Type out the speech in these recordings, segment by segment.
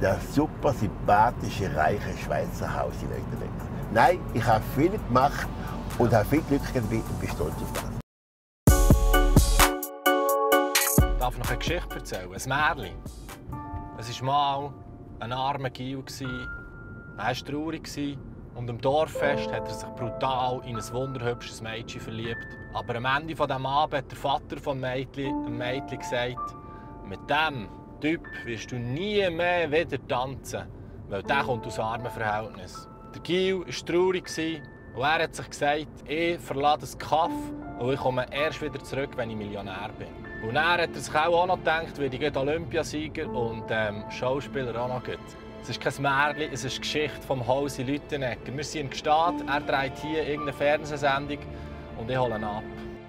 der super sympathische, reiche Schweizer Hausi-Leutenegger. Nein, ich habe viel gemacht und habe viel Glück dabei und bin stolz auf das. Ich darf noch eine Geschichte erzählen, ein Märchen. Es war mal ein armer Gil. Er war traurig und am Dorffest hat er sich brutal in ein wunderhübsches Mädchen verliebt. Aber am Ende dieses Abends hat der Vater des Mädchen gesagt, mit diesem Typ wirst du nie mehr wieder tanzen, weil der kommt aus armen Verhältnissen. Der Gil war traurig und er hat sich gesagt, ich verlasse das Kaff und ich komme erst wieder zurück, wenn ich Millionär bin. Und dann hat er sich auch noch gedacht, werde ich Olympiasieger und Schauspieler auch noch gut. Es ist kein Märchen, es ist die Geschichte vom Hausi Leutenegger. Wir sind in Gstaad, er dreht hier irgendeine Fernsehsendung und ich hole ihn ab.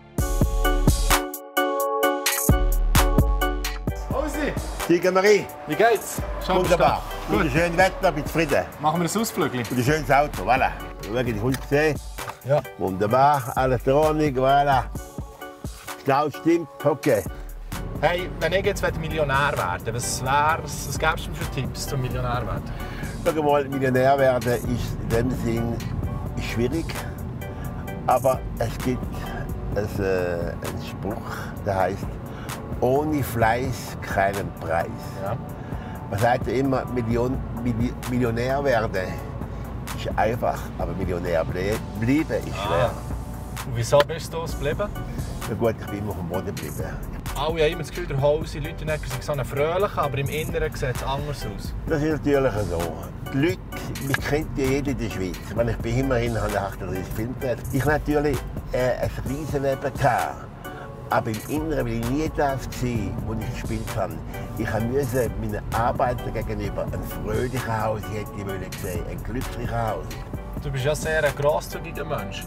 Hausi! Marie, Wie geht's? wunderbar. Mit dem schönen Wetter, bin zufrieden. Machen wir ein Ausflug? Und ein schönes Auto, voilà. Schau, die Hund gesehen. Ja. Wunderbar, alles in Ordnung, voilà. Genau, stimmt, okay. Hey, wenn ich jetzt Millionär werden was gäbe es für Tipps zum Millionär werden? Schau mal, Millionär werden ist in dem Sinn schwierig. Aber es gibt einen Spruch, der heißt: ohne Fleiß keinen Preis. Ja. Man sagt ja immer, Millionär werden ist einfach, aber Millionär bleiben ist schwer. Und wieso bist du es geblieben? Na gut, ich bin immer auf dem Boden geblieben. Alle haben immer das Gefühl, der Hausi Leutenegger sei so ein fröhlicher, aber im Inneren sieht es anders aus. Das ist natürlich so. Die Leute, mich kennt ja jeder in der Schweiz. Ich meine, ich bin immerhin 38 Filme gedreht. Ich hatte natürlich ein Riesenleben gehabt. Aber im Inneren war ich nie das, was ich gespielt habe. Ich musste meinen Arbeitern gegenüber einen fröhlichen Hausi sehen, einen glücklichen Hausi. Du bist ja sehr ein grosszügiger Mensch.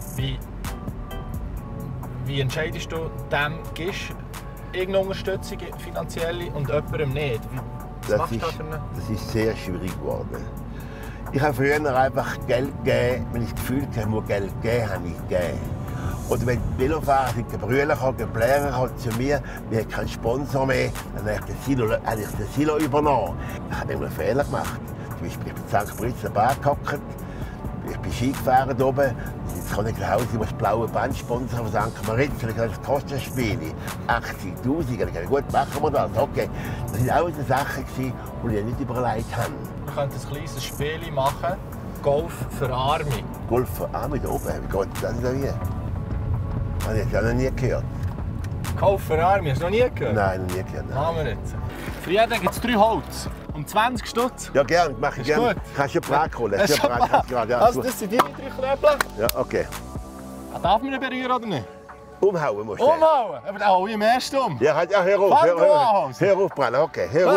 Wie entscheidest du, dem gibst irgendeine Unterstützung finanzielle und jemandem nicht? Was machst du da für eine? Das ist sehr schwierig geworden. Ich habe früher einfach Geld gegeben, wenn ich das Gefühl hatte, ich muss Geld geben, habe ich gegeben. Oder wenn die Velofahrer sind, die Brüder kommen, die Pläne kommen zu mir, wir haben keinen Sponsor mehr, dann habe ich den Silo übernommen. Ich habe einen Fehler gemacht. Zum Beispiel, ich bin in St. Moritz am Bad gehockt, ich bin Ski gefahren oben. Jetzt kann ich nach Hause, ich muss das blaue Band sponsern von St. Moritz. Das kostet Spiele 80'000. Ich dachte, gut, machen wir das. Okay. Das waren alles Sachen, die ich nicht überlegt habe. Du könntest ein kleines Spiel machen, Golf für Arme. Golf für Arme da oben, wie geht das denn hier? Habe ich noch nie gehört. Golf für Arme, hast du noch nie gehört? Nein, noch nie gehört. Machen wir jetzt. Für jeden gibt es 3 Holz. Um 20 Stutz. Ja, gerne, mache ich gerne. Kannst du Prag holen? Also, das sind deine 3 Knöpfe. Ja, okay. Darf man ihn berühren oder nicht? Umhauen musst du. Umhauen? Aber dann hau ich im ersten um. Ja, hör auf. Hör aufprallen, okay. Hör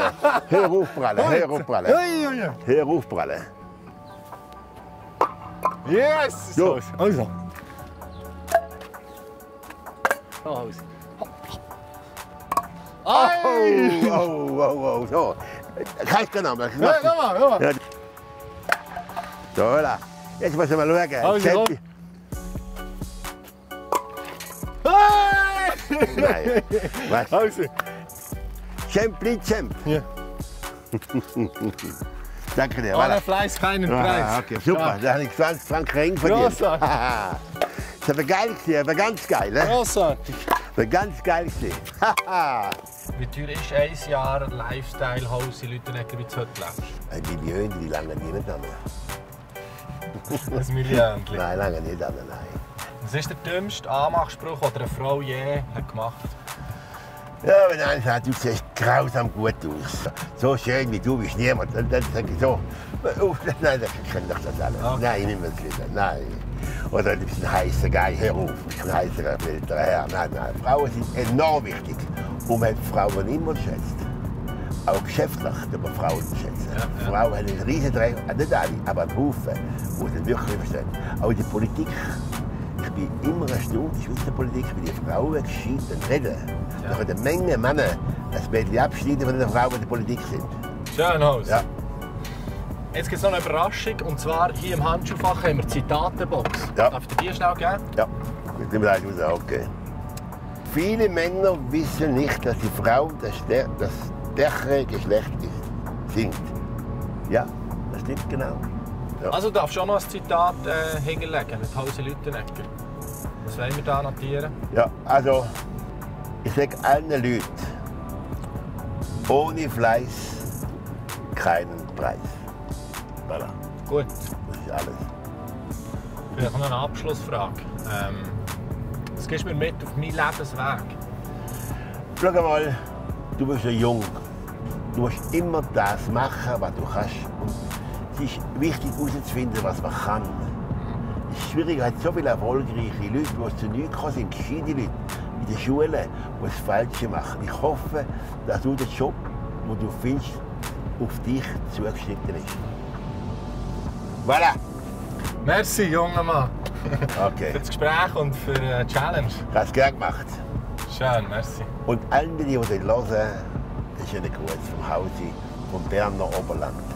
aufprallen. Yes! So. Also. So, Hausi. Oh. So. Kannst du noch mal? Ja, komm mal. So, voilà. Jetzt müssen wir schauen. Also, komm. Nein. Was? Hausi. Champ. Ja. Danke dir. Ohne Fleiß keinen Preis. Okay, super. Da habe ich 20 Franken Ring verdient. Grossartig. Das war geil, aber ganz geil. Ne? Grossartig. Das war ganz geil. Wie teuer ist ein Jahr Lifestyle Hausi Leutenegger, wie du heute lebst? Ein Million, die lange nicht an. Ein Million. Nein, lange nicht an. Nein. Was ist der dümmste Anmachspruch, den eine Frau je hat gemacht hat? Ja, wenn einer sagt, du siehst grausam gut aus. So schön wie du bist niemand. Dann sage ich so, nein, das kann doch das alles. Okay. Nein, nimm es wieder. Nein. Oder du bist ein heißer Geil, hör auf. Du bist ein heißer älterer Herr. Nein. Frauen sind enorm wichtig. Und man hat Frauen immer geschätzt. Auch geschäftlich hat man Frauen geschätzt. Ja. Frauen haben einen riesen Dreh, nicht alle, aber ein Haufen, die es wirklich verstehen. Auch in der Politik. Ich bin immer erstaunt, in der Schweizer Politik, wie die Frauen gescheiten reden. Ja. Da können eine Menge Männer ein Mädchen abschneiden, wenn die Frauen in der Politik sind. Schön, Hausi. Ja. Jetzt gibt es noch eine Überraschung. Und zwar hier im Handschuhfach haben wir die Zitatenbox. Ja. Darf ich dir die schnell geben? Ja, mit dem Reich raus, okay. Viele Männer wissen nicht, dass die Frau das stärkere Geschlecht sind. Ja, das stimmt genau. Ja. Also du darfst schon noch ein Zitat hinterlegen mit Hause Lüttenegger. Was wollen wir da notieren? Ja, also ich sage allen Leuten, ohne Fleiß keinen Preis. Voilà, Gut, das ist alles. vielleicht noch eine Abschlussfrage. Was gibst du mir mit auf meinen Lebensweg? Schau mal, du bist ja jung. Du musst immer das machen, was du kannst. Und es ist wichtig herauszufinden, was man kann. Es ist schwierig, es hat so viele erfolgreiche Leute, die zu nichts gekommen sind, gescheite Leute in den Schulen, die das Falsche machen. Ich hoffe, dass du den Job, den du findest, auf dich zugeschnitten ist. Voilà! Merci, junger Mann, Okay, für das Gespräch und für die Challenge. ich habe es gerne gemacht. Schön, merci. Und allen, die das hören, ist ein Gruß vom Hause, vom Berner Oberland.